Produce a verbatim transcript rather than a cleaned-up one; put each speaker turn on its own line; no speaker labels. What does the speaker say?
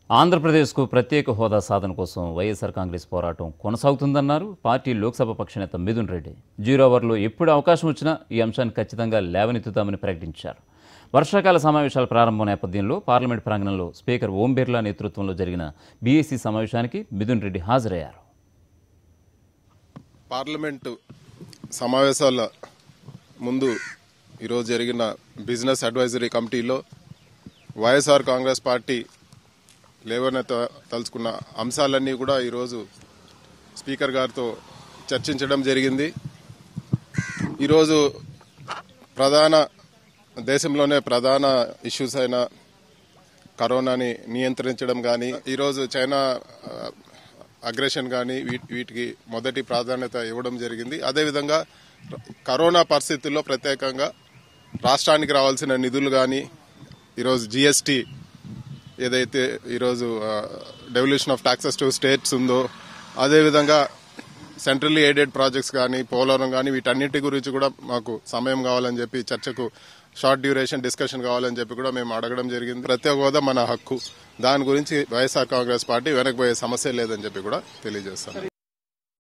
ఆంధ్రప్రదేశ్కు ప్రత్యేక హోదా సాధన కోసం వైఎస్ఆర్ కాంగ్రెస్ పోరాటం కొనసాగుతుందన్నారు పార్టీ లోక్సభ పక్షనేత మిథున్ రెడ్డి. జీరో అవర్లో ఎప్పుడు అవకాశం వచ్చినా ఈ అంశాన్ని ఖచ్చితంగా లేవనెత్తుతామని ప్రకటించారు. వర్షాకాల సమావేశాల ప్రారంభం నేపథ్యంలో పార్లమెంట్ ప్రాంగణంలో స్పీకర్ ఓం బిర్లా నేతృత్వంలో జరిగిన బీఏసీ సమావేశానికి మిథున్ రెడ్డి హాజరయ్యారు.
పార్లమెంటు సమావేశాల ముందు ఈరోజు జరిగిన బిజినెస్ అడ్వైజరీ కమిటీలో వైఎస్ఆర్ కాంగ్రెస్ పార్టీ లేవనెత్త తలుచుకున్న అంశాలన్నీ కూడా ఈరోజు స్పీకర్ గారితో చర్చించడం జరిగింది. ఈరోజు ప్రధాన దేశంలోనే ప్రధాన ఇష్యూస్ అయిన కరోనాని నియంత్రించడం కానీ, ఈరోజు చైనా అగ్రెషన్ కానీ వీటికి మొదటి ప్రాధాన్యత ఇవ్వడం జరిగింది. అదేవిధంగా కరోనా పరిస్థితుల్లో ప్రత్యేకంగా రాష్ట్రానికి రావాల్సిన నిధులు కానీ, ఈరోజు జిఎస్టీ ఏదైతే ఈరోజు devolution of taxes to states ఉందో, అదేవిధంగా సెంట్రల్లీ ఎయిడెడ్ ప్రాజెక్ట్స్ కానీ, పోలవరం కానీ, వీటన్నిటి గురించి కూడా మాకు సమయం కావాలని చెప్పి, చర్చకు షార్ట్ డ్యూరేషన్ డిస్కషన్ కావాలని చెప్పి కూడా మేము అడగడం జరిగింది. ప్రత్యేక హోదా మన హక్కు, దాని గురించి వైఎస్ఆర్ కాంగ్రెస్ పార్టీ వెనక్కిపోయే సమస్య లేదని చెప్పి కూడా తెలియజేస్తాను.